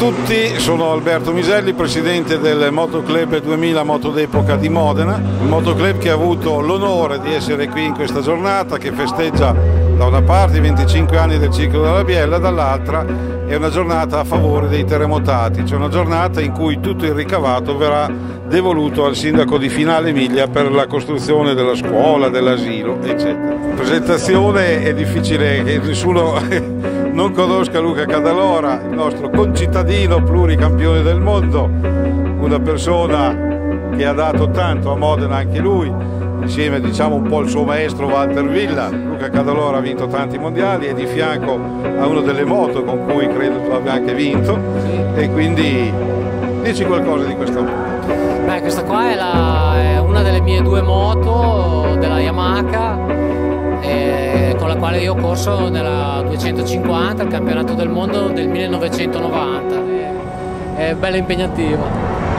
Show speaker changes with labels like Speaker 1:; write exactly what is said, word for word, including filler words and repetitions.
Speaker 1: tutti, sono Alberto Miselli, presidente del Motoclub duemila Moto d'Epoca di Modena, il motoclub che ha avuto l'onore di essere qui in questa giornata, che festeggia da una parte i venticinque anni del ciclo della Biella, dall'altra è una giornata a favore dei terremotati, cioè una giornata in cui tutto il ricavato verrà devoluto al sindaco di Finale Emilia per la costruzione della scuola, dell'asilo, eccetera. La presentazione è difficile che nessuno non conosca Luca Cadalora, il nostro concittadino pluricampione del mondo, una persona che ha dato tanto a Modena anche lui, insieme diciamo un po' al suo maestro Walter Villa. Luca Cadalora ha vinto tanti mondiali, è di fianco a una delle moto con cui credo tu abbia anche vinto, e quindi dici qualcosa di questa moto.
Speaker 2: Beh, questa qua è, la, è una delle mie due moto della Yamaha, eh, con la quale io ho corso nella duecentocinquanta, il campionato del mondo del millenovecentonovanta. È bella impegnativa.